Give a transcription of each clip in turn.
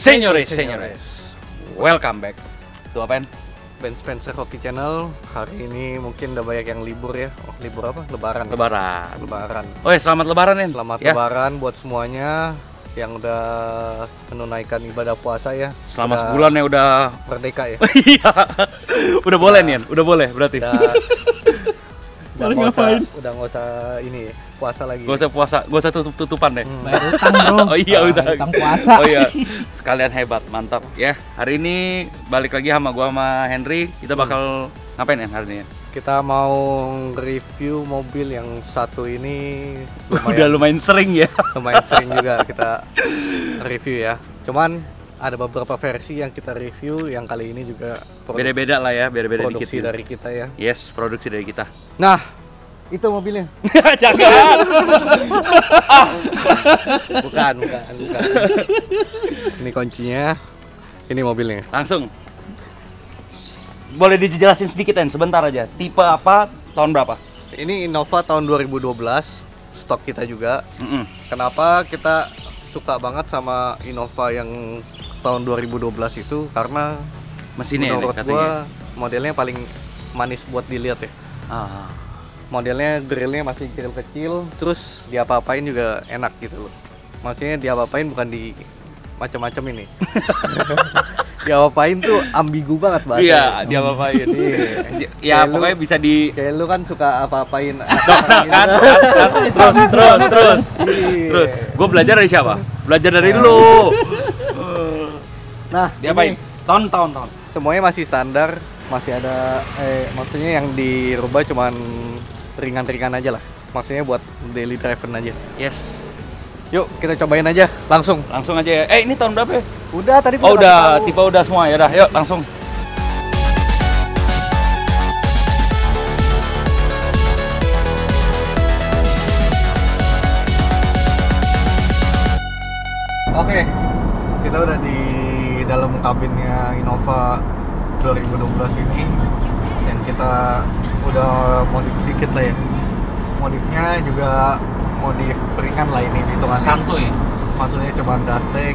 Senyores, welcome back to apaan? Ben Spencer Hockey Channel. Hari ini mungkin udah banyak yang libur ya. Oh, libur apa? Lebaran. Lebaran. Oh ya, selamat Lebaran ya. Selamat Lebaran buat semuanya yang udah menunaikan ibadah puasa ya. Selama sebulan ya udah merdeka ya. Iya. Udah boleh nih, udah boleh berarti. Udah nggak usah ini puasa lagi. Gak usah puasa, gak usah tutupan deh. Bayar utang bro. Oh iya, utang puasa. Oh iya, sekalian hebat, mantap ya. Hari ini balik lagi sama gua sama Henry. Kita bakal ngapain ya hari ini ya? Kita mau review mobil yang satu ini Udah lumayan sering ya. Lumayan sering juga kita review ya. Cuman ada beberapa versi yang kita review yang kali ini juga beda-beda lah ya, beda-beda dikit. Produksi dari kita ya. Yes, produksi dari kita. Nah, itu mobilnya. Jangan. Bukan. Ini kuncinya. Ini mobilnya. Langsung. Boleh dijelasin sedikit kan, sebentar aja. Tipe apa, tahun berapa? Ini Innova tahun 2012, stok kita juga. Kenapa kita suka banget sama Innova yang tahun 2012 itu? Karena mesinnya menurut ya, gua modelnya paling manis buat dilihat ya. Modelnya grillnya masih grill kecil, terus diapa-apain juga enak gitu loh. Maksudnya diapa-apain bukan di macam-macam ini. Diapa-apain tuh ambigu banget bahasa. Iya, diapa-apain. Ya pokoknya bisa di. Kayak lu kan suka apa-apain. Kan. Terus. Gue belajar dari siapa? Belajar dari lu. Nah, diapain? Tahun. Semuanya masih standar, masih ada maksudnya yang dirubah cuman ringan-ringan aja lah. Maksudnya buat daily driver aja. Yes. Yuk, kita cobain aja langsung. Langsung aja ya. Ini tahun berapa ya? Udah tadi Oh, udah, tipe udah semua ya. Dah, yuk langsung. Oke. Kita udah di dalam kabinnya Innova 2012 ini. Yang kita udah modif dikit lah ya. Modifnya juga modif ringan lah ini hitungannya. Santuy. Maksudnya cuma dustek,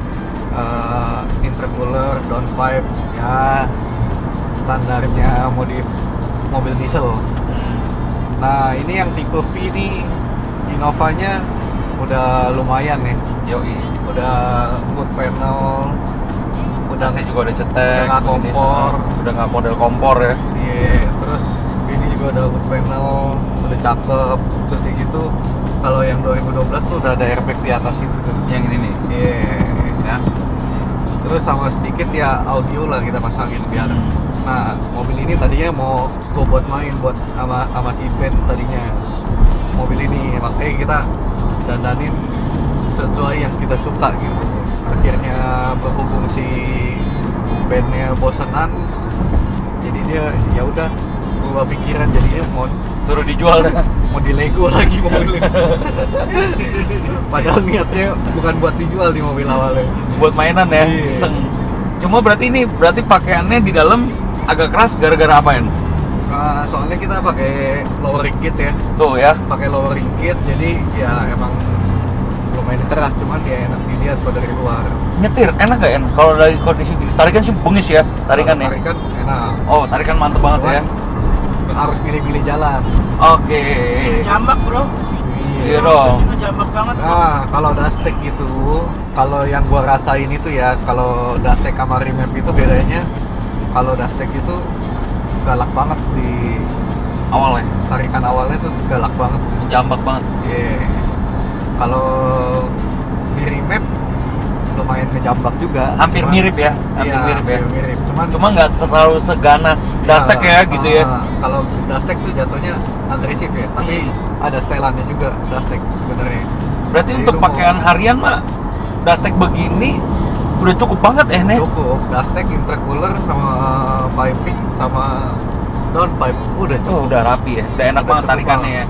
intercooler, downpipe, ya standarnya modif mobil diesel. Nah ini yang tipe V ini Innovanya udah lumayan ya. Yoi. Udah hood panel, udah saya juga udah cetek, udah nggak kompor, udah nggak model kompor ya. Iya, terus ini juga udah hood panel, udah cakep. Terus di situ kalau yang 2012 tuh udah ada airbag di atas itu terus. Yang ini nih. Iya. Ya. Terus sama sedikit ya audio lah kita pasangin biar. Nah, mobil ini tadinya mau gue buat main buat sama si Ben tadinya. Mobil ini makanya kita dandanin sesuai yang kita suka gitu. Akhirnya berhubung si bandnya bosenan, jadi dia ya udah berubah pikiran, jadinya mau Suruh dijual dah. mau dilego lagi mobilnya. Padahal niatnya bukan buat dijual di mobil awalnya. Buat mainan ya, Iya. iseng. Cuma berarti pakaiannya di dalam agak keras gara-gara apa ya? Soalnya kita pakai lowering kit ya. Tuh ya. Pakai lowering kit, jadi ya emang lumayan keras, cuman ya enak dilihat kalau dari luar. Nyetir enak gak En? Kalau dari kondisi gini, tarikan sih bengis ya, tarikannya. Tarikan enak. Oh, tarikan mantep banget ya. Harus pilih-pilih jalan. Oke. Jambak bro. Iya dong. Ini jambak banget. Nah, kalau dustek itu, kalau yang gua rasain itu ya, kalau dustek sama remap itu bedanya, kalau dustek itu galak banget di Awalnya tarikan awalnya tuh galak banget. jambak banget. Iya. Kalau di remap lumayan ngejambak juga. Hampir Cuman- mirip ya, hampir Iya, mirip ya. hampir mirip. Cuman Cuma nggak terlalu seganas dustek ya gitu ya. Kalau dustek tuh jatuhnya agresif ya, tapi ada setelannya juga dustek sebenarnya. Berarti Jadi untuk lu pakaian harian mah dustek begini udah cukup banget ya nih. cukup dustek, intercooler sama piping sama downpipe udah cukup. Udah rapi ya, udah enak Udah banget cukup tarikannya ya.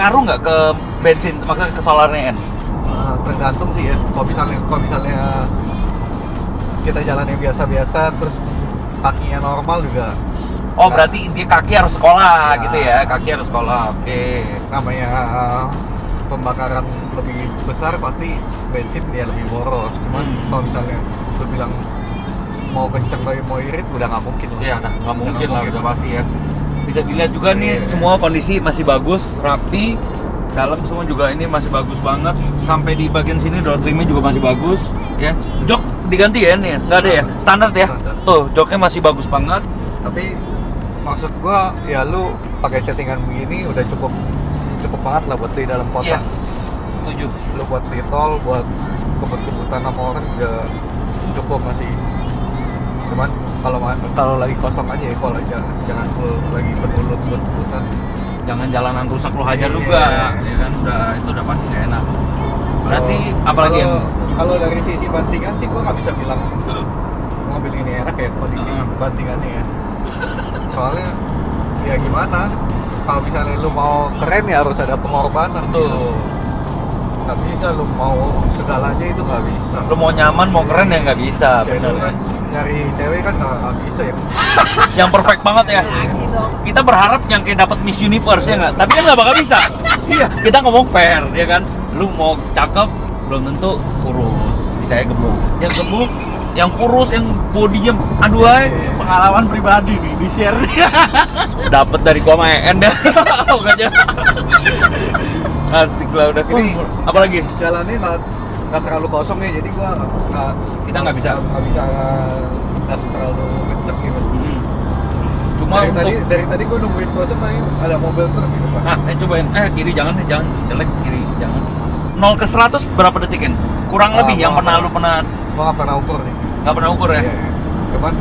ngaruh nggak ke bensin, maksudnya ke solarnya En? Tergantung sih ya. Kalau misalnya kita jalannya biasa-biasa terus kakinya normal juga. Oh berarti intinya kaki harus sekolah Ya. gitu ya, kaki harus sekolah, oke. Namanya pembakaran lebih besar pasti bensin dia lebih boros. Cuman kalau misalnya lu bilang mau kenceng tapi mau irit udah nggak mungkin lah. Iya, nah, nggak mungkin lah, mungkin. udah pasti ya. Bisa dilihat juga nih, Iya. semua kondisi masih bagus, rapi. Dalam semua juga ini masih bagus banget. Sampai di bagian sini door trimnya juga masih bagus, ya. Jok diganti ya nih, nggak ada ya? Standar ya? Standar. Tuh, joknya masih bagus banget. Tapi maksud gua ya lu pakai settingan begini udah cukup banget lah buat di dalam kota. Yes, setuju. Lu buat di tol, buat kebut-kebutan sama orang juga cukup masih. Cuman kalau lagi kosong aja ya, kalau jangan lu lagi penuh kebut-kebutan. Jangan jalanan rusak lu hajar Iya. juga, ya kan? Itu udah pasti nggak enak. Berarti apalagi yang kalau dari sisi bantingan sih gua nggak bisa bilang mobil ini enak ya kondisi bantingannya ya. Soalnya ya gimana? Kalau misalnya lu mau keren ya harus ada pengorbanan. tuh, Nggak bisa lu mau segalanya itu nggak bisa. lu mau nyaman, mau keren ya nggak bisa, Ya, bener. lu kan nyari cewek kan nggak bisa ya. Yang perfect banget ya. Kita berharap yang kayak dapat Miss Universe ya nggak, tapi kan nggak bakal bisa. Iya, kita ngomong fair ya kan. Lu mau cakep belum tentu kurus, bisa ya gemuk. Yang gemuk, yang kurus, yang bodinya aduh ay. Pengalaman pribadi nih di share. Dapat dari gua sama En dah. Pokoknya. Asik lah udah. Ini Apalagi? jalannya nggak terlalu kosong ya, jadi gua Kita nggak bisa. gas terlalu kenceng gitu. Cuma Dari tadi gua nungguin kosong tadi ada mobil truk gitu kan. cobain. Kiri jangan jelek kiri jangan. 0 ke 100 berapa detik En? Kurang lebih yang pernah lu pernah Gua nggak pernah ukur nih. nggak pernah ukur ya? Iya. Cuman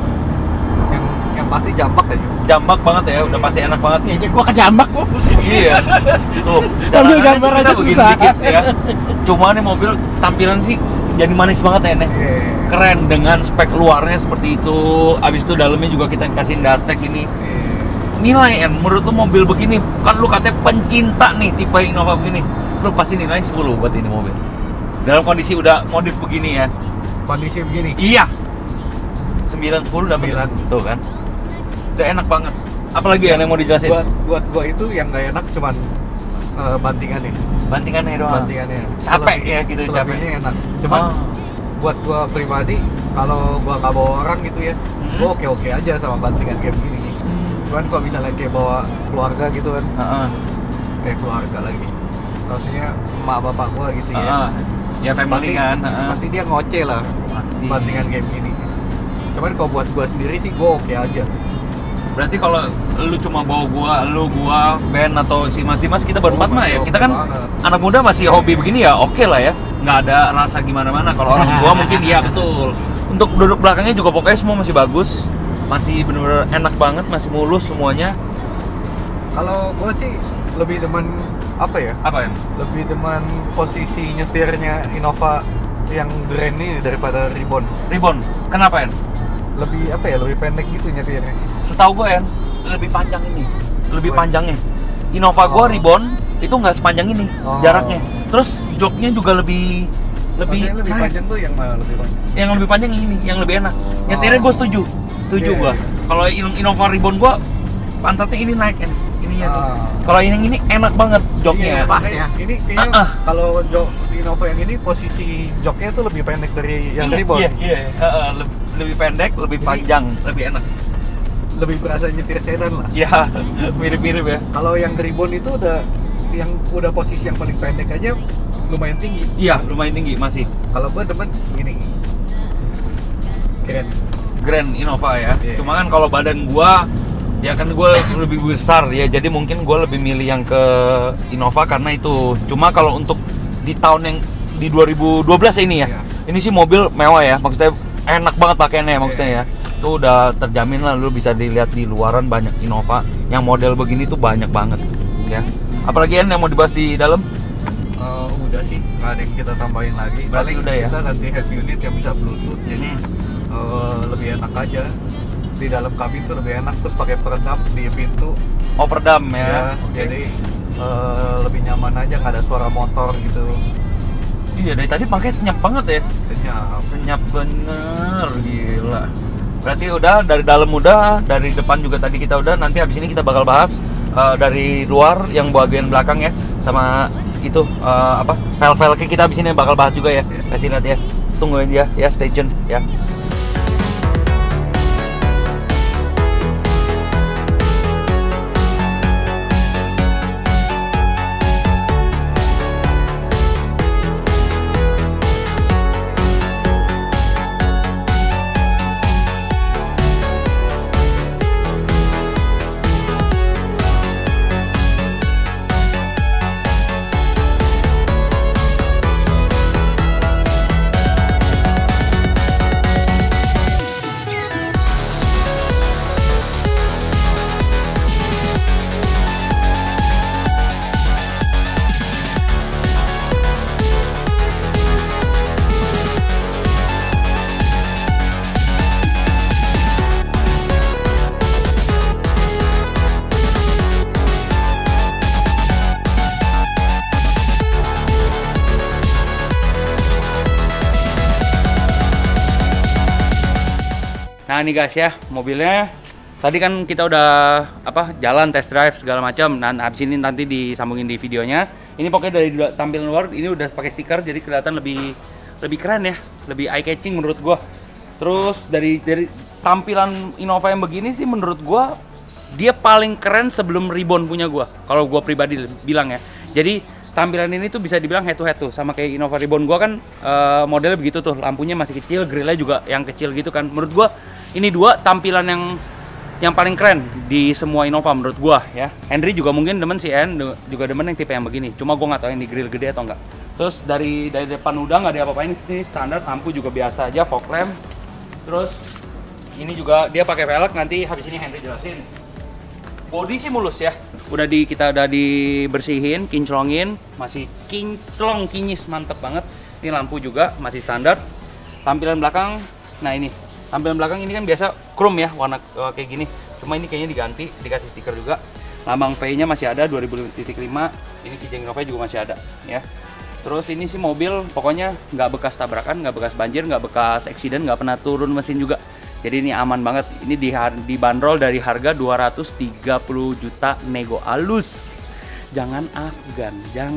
yang pasti jambak aja. Jambak banget ya, udah pasti enak banget. Ngejek gua kejambak gua pusing. Iya. Tuh, Ambil jalanannya gambar sih aja kita begini susah. dikit ya. Cuma nih mobil tampilan sih jadi manis banget ya nih. Iya. Keren dengan spek luarnya seperti itu. Abis itu dalamnya juga kita kasih dashtek ini. Iya. Nilai En, menurut lu mobil begini, kan lu katanya pencinta nih tipe Innova begini. Lu pasti nilai 10 buat ini mobil. Dalam kondisi udah modif begini ya. Kondisi begini. Iya. 9-10 udah 9. Tuh kan. Udah enak banget. Apalagi yang mau dijelasin? Buat gua itu yang nggak enak cuman bantingannya. Bantingannya doang. Bantingannya. Capek ya gitu, Selebihnya capek. enak. Cuman Oh. buat gua pribadi kalau gua nggak bawa orang gitu ya, gua oke aja sama bantingan kayak begini. Cuman kalau misalnya kayak bawa keluarga gitu kan, Heeh. keluarga lagi. Maksudnya emak bapak gua gitu ya. Heeh. Ya family kan. Pasti dia ngoceh lah Pasti. bantingan kayak begini. Cuman kalau buat gua sendiri sih gua oke aja. Berarti kalau lu cuma bawa gua, Ben atau si Mas Dimas, kita berempat mah ya. Kita kan banget. anak muda masih hobi begini ya, oke lah ya. Nggak ada rasa gimana-mana. Kalau orang tua mungkin iya betul. Untuk duduk belakangnya juga pokoknya semua masih bagus. Masih bener-bener enak banget, masih mulus semuanya. Kalau gua sih lebih demen apa ya? Apa ya? Lebih demen posisi nyetirnya Innova yang Grand ini daripada Ribbon. Ribbon. Kenapa ya? Lebih apa ya? Lebih pendek gitu nyetirnya. Setahu gue En, lebih panjang ini. Lebih Oh. panjangnya. Innova gua Oh. Ribbon itu nggak sepanjang ini Oh. jaraknya. Terus joknya juga lebih Maksudnya lebih naik. panjang tuh yang mana lebih panjang? Yang lebih panjang ini, yang lebih enak. Nyetirnya gue setuju Iya, gua. iya. Kalau Innova Ribbon gua pantatnya ini naik kan, ininya tuh. Ah. Kalau ini enak banget joknya. Iya, pas makanya ya. Ini kayaknya Ah, ah. kalau jok Innova yang ini posisi joknya tuh lebih pendek dari yang Iya, Ribbon. Iya. Lebih pendek, lebih Ini- panjang, lebih enak. Lebih berasa nyetir sedan lah. Iya, mirip-mirip ya. Kalau yang Ribbon itu udah posisi yang paling pendek aja lumayan tinggi. Iya, lumayan tinggi masih. Kalau gua demen gini. Keren. Grand Innova ya. Iya. Cuma kan kalau badan gua ya kan gua lebih besar ya, jadi mungkin gua lebih milih yang ke Innova karena itu. Cuma kalau untuk di tahun yang di 2012 ini ya. Iya. Ini sih mobil mewah ya, maksudnya enak banget pakaiannya maksudnya ya. Itu udah terjamin lah, lu bisa dilihat di luaran banyak Innova yang model begini tuh banyak banget ya. Apalagi yang mau dibahas di dalam? Udah sih, nggak ada yang kita tambahin lagi. Berarti Paling udah ya? kita ganti head unit yang bisa Bluetooth, jadi lebih enak aja. Di dalam kabin tuh lebih enak, terus pakai peredam di pintu. Oh, peredam Ya, ya. Oke. jadi lebih nyaman aja, nggak ada suara motor gitu. Iya, dari tadi pakai senyap banget ya. Senyap. Senyap bener, gila. Berarti udah dari dalam udah, dari depan juga tadi kita udah. Nanti habis ini kita bakal bahas dari luar yang bagian belakang ya, sama itu apa velg kita habis ini bakal bahas juga ya. Kasih lihat ya, tungguin dia ya, stay tune ya. Nah ini guys ya, mobilnya tadi kan kita udah jalan test drive segala macam. Nah abis ini nanti disambungin di videonya. Ini pokoknya dari tampilan luar ini udah pakai stiker, jadi kelihatan lebih keren ya, lebih eye catching menurut gua. Terus dari tampilan Innova yang begini sih menurut gua dia paling keren sebelum Ribbon punya gua. Kalau gua pribadi bilang ya. Jadi tampilan ini tuh bisa dibilang head to head tuh sama kayak Innova Ribbon gua kan modelnya begitu tuh, lampunya masih kecil, grillnya juga yang kecil gitu kan. Menurut gua ini dua tampilan yang paling keren di semua Innova menurut gua ya. Henry juga mungkin demen sih, juga demen yang tipe yang begini. Cuma gua nggak tahu yang di grill gede atau enggak. Terus dari depan udah nggak ada apa-apain, ini standar, lampu juga biasa aja, fog lamp. Terus ini juga dia pakai velg, nanti habis ini Henry jelasin. Body sih mulus ya. Kita udah dibersihin, kinclongin, masih kinclong, kinyis, mantep banget. Ini lampu juga masih standar. Tampilan belakang, nah ini. Tampilan belakang ini kan biasa chrome ya, warna kayak gini. Cuma ini kayaknya diganti, dikasih stiker juga. Lambang V-nya masih ada 2005. Ini kijang Innova juga masih ada ya. Terus ini sih mobil pokoknya nggak bekas tabrakan, nggak bekas banjir, nggak bekas accident, nggak pernah turun mesin juga. Jadi ini aman banget. Ini dibanderol dari harga 230 juta nego alus. Jangan Afgan.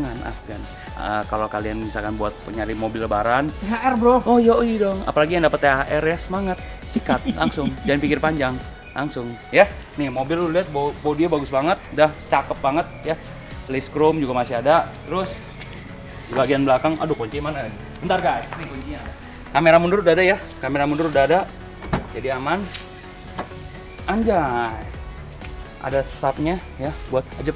Kalau kalian misalkan buat nyari mobil lebaran, THR bro. oh yoi dong. Apalagi yang dapat THR ya, semangat, sikat langsung, jangan pikir panjang, langsung ya. Nih mobil lu lihat bodinya bagus banget, udah cakep banget ya. List chrome juga masih ada. Terus di bagian belakang, aduh kunci mana? Bentar guys, nih kuncinya. Kamera mundur udah ada ya, kamera mundur udah ada, jadi aman. Anjay. Ada sapnya ya buat ajep.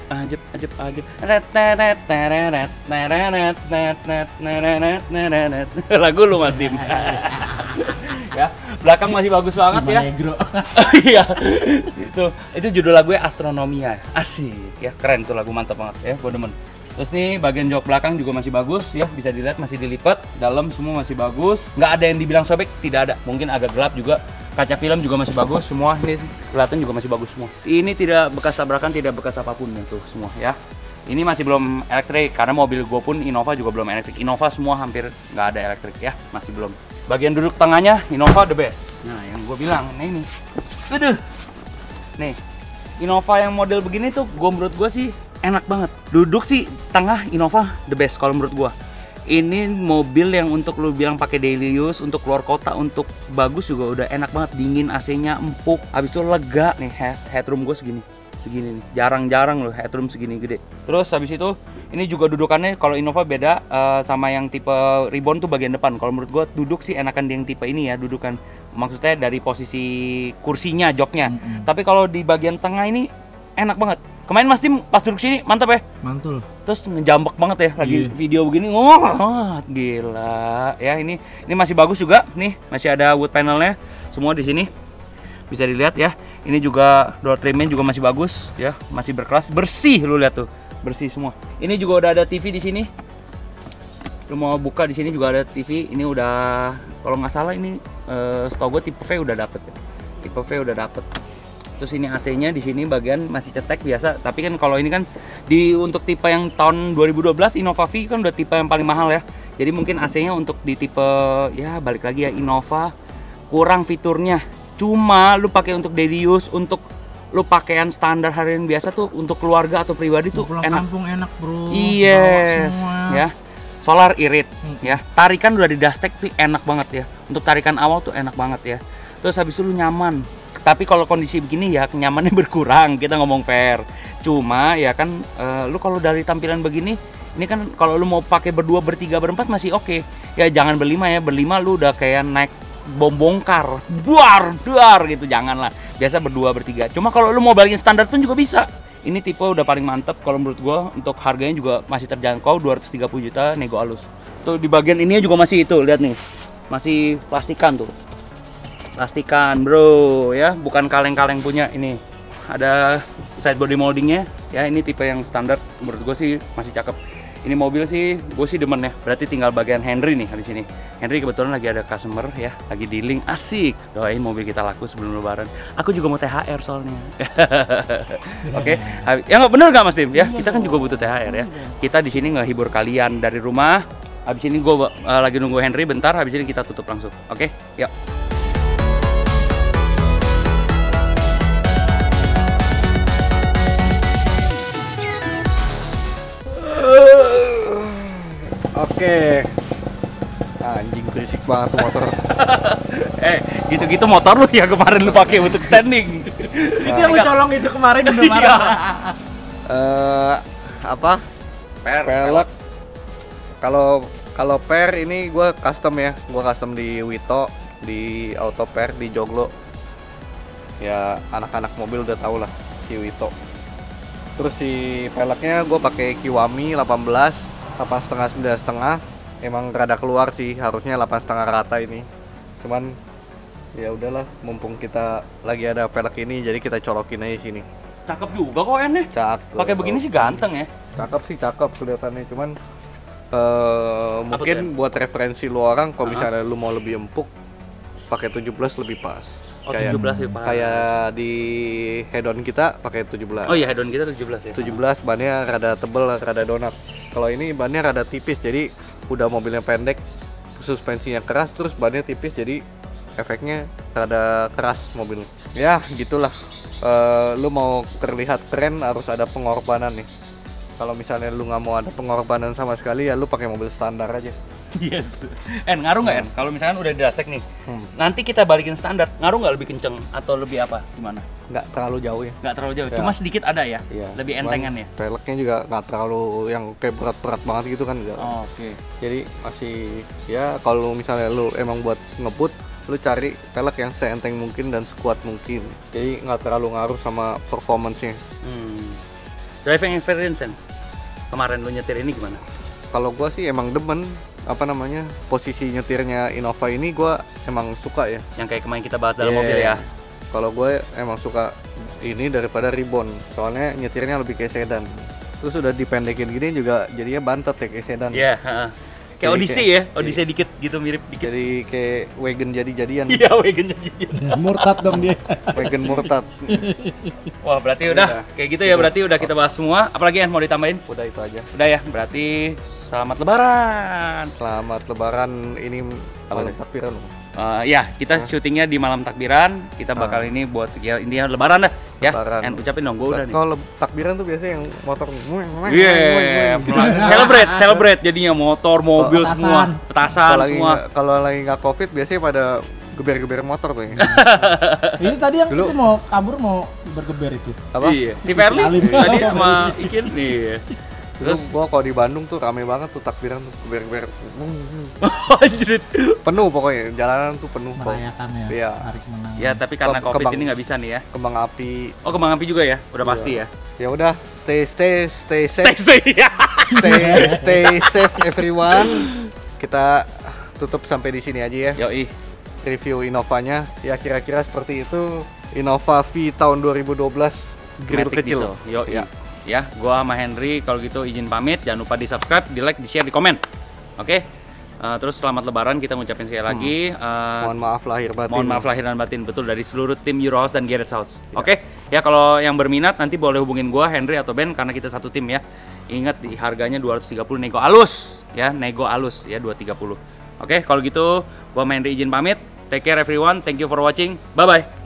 Lagu lu Mas Dim. Ya, belakang masih bagus banget ya. Iya. Itu judul lagunya Astronomia. Asik ya, keren tuh lagu, mantap banget ya, gua demen. Terus nih bagian jok belakang juga masih bagus ya, bisa dilihat masih dilipat, dalam semua masih bagus. Nggak ada yang dibilang sobek, tidak ada. Mungkin agak gelap juga. Kaca film juga masih bagus, semua ini kelihatan juga masih bagus semua. Ini tidak bekas tabrakan, tidak bekas apapun itu semua ya. Ini masih belum elektrik karena mobil gue pun Innova juga belum elektrik. Innova semua hampir nggak ada elektrik ya, masih belum. Bagian duduk tengahnya Innova the best. Nah yang gue bilang ini, aduh, nih Innova yang model begini tuh menurut gue sih enak banget. Duduk sih tengah Innova the best kalau menurut gue. Ini mobil yang untuk lu bilang pakai daily use, untuk keluar kota, untuk bagus juga udah enak banget. Dingin, AC-nya empuk, habis itu lega nih. Headroom gue segini nih, jarang-jarang loh headroom segini gede. Terus habis itu ini juga dudukannya kalau Innova beda sama yang tipe Ribbon tuh bagian depan. Kalau menurut gue duduk sih enakan di yang tipe ini ya, dudukan, maksudnya dari posisi kursinya, joknya. Tapi kalau di bagian tengah ini enak banget. Kemarin Mas Dim pas duduk sini mantap ya? Mantul. Terus ngejambek banget ya lagi video begini. Wah, gila. Ya ini masih bagus juga nih, masih ada wood panelnya semua di sini. Bisa dilihat ya. Ini juga door trimnya juga masih bagus ya, masih berkelas, bersih, lu lihat tuh. Bersih semua. Ini juga udah ada TV di sini. Lu mau buka di sini juga ada TV. Ini udah, kalau nggak salah ini setahu gue tipe V udah dapet ya. Tipe V udah dapet. Terus ini AC-nya di sini bagian masih cetek biasa. Tapi kan kalau ini kan untuk tipe yang tahun 2012 Innova V kan udah tipe yang paling mahal ya. Jadi mungkin AC-nya untuk di tipe ya balik lagi ya Innova kurang fiturnya. Cuma lu pakai untuk daily use, untuk lu pakaian standar harian biasa tuh untuk keluarga atau pribadi tuh pulang enak. kampung enak bro. Yes, Bawa semua. ya. Solar irit, ya. Tarikan udah di dustek tapi enak banget ya. Untuk tarikan awal tuh enak banget ya. Terus habis itu lu nyaman. Tapi kalau kondisi begini ya kenyamannya berkurang. Kita ngomong fair. Cuma ya kan lu kalau dari tampilan begini, ini kan kalau lu mau pakai berdua, bertiga, berempat masih oke. Ya jangan berlima ya. Berlima lu udah kayak naik bom bongkar, duar gitu, janganlah. Biasa berdua, bertiga. Cuma kalau lu mau balikin standar pun juga bisa. Ini tipe udah paling mantep kalau menurut gua, untuk harganya juga masih terjangkau 230 juta nego halus. Tuh di bagian ini juga masih itu, lihat nih. Masih plastikan tuh. Plastikan, bro, ya, bukan kaleng-kaleng punya ini. Ada side body moldingnya, ya ini tipe yang standar menurut gua sih masih cakep. Ini mobil sih, gue sih demen ya. Berarti tinggal bagian Henry nih di sini. Henry kebetulan lagi ada customer ya, lagi dealing, asik. Doain mobil kita laku sebelum Lebaran. Aku juga mau THR soalnya. Oke, ya nggak bener nggak Mas Tim? Ya kita kan juga butuh THR ya. Kita di sini ngehibur kalian dari rumah. Habis ini gue lagi nunggu Henry bentar. Habis ini kita tutup langsung. Oke, yuk. Oke. Anjing berisik banget tuh motor. Gitu-gitu motor lu ya kemarin lu pakai untuk standing. Itu yang lu colong itu kemarin udah marah. Apa? Pelek. Kalau per ini gue custom ya. Gue custom di Wito, di Auto Per, di Joglo. Ya anak-anak mobil udah tau lah si Wito. Terus si peleknya gue pakai Kiwami 18. 8,5 9,5 emang rada keluar sih, harusnya 8,5 rata ini, cuman ya udahlah, mumpung kita lagi ada pelek ini jadi kita colokin aja sini. Cakep juga kok N-nya. Cakep. Pakai begini sih ganteng ya. Cakep sih, cakep kelihatannya, cuman mungkin buat referensi lu orang kalau misalnya lu mau lebih empuk pakai 17 lebih pas. Oh, 17 ya pas. Kayak di head-on kita pakai 17. Oh iya, head-on kita 17 ya. 17 bannya rada tebel, rada donat. Kalau ini bannya rada tipis, jadi udah mobilnya pendek, suspensinya keras, terus bannya tipis, jadi efeknya rada keras mobil. Ya gitulah. Lu mau terlihat keren harus ada pengorbanan nih. Kalau misalnya lu nggak mau ada pengorbanan sama sekali, ya lu pakai mobil standar aja. Yes. Ngaruh nggak Kalau misalkan udah dirasek nih, nanti kita balikin standar, ngaruh nggak lebih kenceng atau lebih apa? Gimana? Nggak terlalu jauh ya. Nggak terlalu jauh, Ya. cuma sedikit ada ya? Iya. Lebih entengan ya? Peleknya juga nggak terlalu yang kayak berat-berat banget gitu kan, enggak. Oh, oke. Jadi masih ya kalau misalnya lu emang buat ngebut, lu cari pelek yang seenteng mungkin dan sekuat mungkin. Jadi nggak terlalu ngaruh sama performance-nya. Driving experience kemarin lu nyetir ini gimana? Kalau gua sih emang demen posisi nyetirnya Innova ini gua emang suka ya. Yang kayak kemarin kita bahas dalam mobil ya. Kalau gue emang suka ini daripada Ribbon, soalnya nyetirnya lebih kayak sedan. Terus udah dipendekin gini juga jadinya bantet ya kayak sedan. Iya, kayak Jadi Odyssey ya, Odyssey dikit gitu, mirip dikit. Jadi kayak wagon jadi-jadian. Iya, wagon jadi. Murtad dong dia. Wagon murtad. Wah, berarti udah kayak gitu ya, berarti udah kita bahas semua. Apalagi yang mau ditambahin? Udah itu aja. Udah ya, berarti selamat Lebaran. Selamat Lebaran, ini malam takbiran. Ya, kita syutingnya di malam takbiran. Kita bakal ini buat ya intinya Lebaran dah, ya. Lebaran. And ucapin dong, gue udah nih. Kalau takbiran tuh biasanya yang motor. Iya, celebrate jadinya motor, mobil semua, petasan semua. Kalau lagi nggak COVID biasanya pada geber-geber motor tuh ya. Ini tadi yang itu mau kabur, mau bergeber itu. Apa? Iya, si Perli Salim. tadi sama Ikin nih. Terus gua kalau di Bandung tuh rame banget tuh takbiran tuh geber-geber. Anjrit. Penuh pokoknya, jalanan tuh penuh. Merayakan ya. Iya. Hari kemenangan. Ya, tapi karena COVID Kembang- ini nggak bisa nih ya. Kembang api. Oh, kembang api juga ya? Udah Iya. pasti ya. Ya udah, stay safe. Stay ya. stay safe everyone. Kita tutup sampai di sini aja ya. Yoi. Review Innovanya ya kira-kira seperti itu. Innova V tahun 2012 grill Matic kecil. diesel. Yoi. Ya. Ya, gua sama Henry kalau gitu izin pamit. Jangan lupa di-subscribe, di-like, di-share, di komen. Oke. Terus selamat Lebaran kita ngucapin sekali lagi. Mohon maaf lahir batin. Mohon maaf lahir dan batin, betul, dari seluruh tim Eurohouse dan Garage House. Oke, ya kalau yang berminat nanti boleh hubungin gua, Henry atau Ben karena kita satu tim ya. Ingat di harganya 230 nego alus ya, nego alus ya 230. Oke, kalau gitu gua Henry izin pamit. Take care everyone. Thank you for watching. Bye bye.